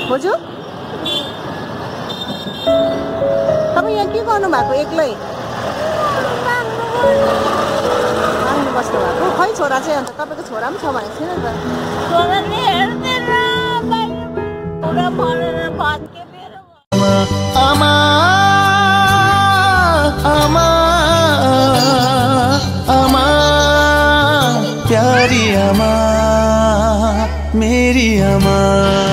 बोजू तपाईँ यहाँ के गर्नु भएको एक्लै माग्नु बस्नु भएको खै छोरा चाहिँ अन्त तपाईँको छोरा पनि छ भनेको थिएन नि त आमा आमा आमा प्यारी आमा मेरी आमा।